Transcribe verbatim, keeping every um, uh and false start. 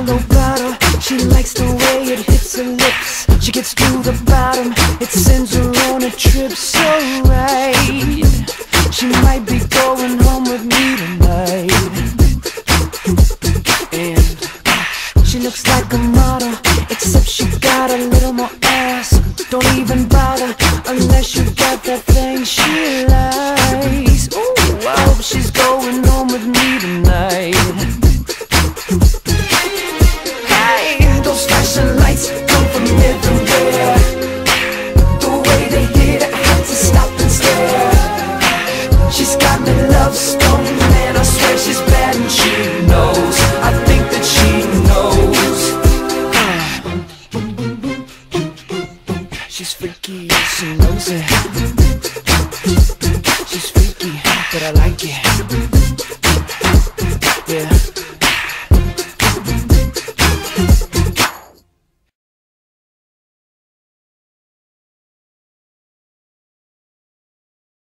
low bottle. She likes the way it hits her lips. She gets to the bottom, it sends her on a trip so right. She might be going home with me tonight. And she looks like a model, except she got a little more ass. Don't even bother unless you got that thing she likes. Ooh, I hope she's going home with me tonight. Hey, those flashing lights come from everywhere. The way they hit, I have to stop and stare. She's got me love stone, man, I swear she's bad and she knows. I think that she knows. She's freaky, she knows it. She's freaky, but I like it.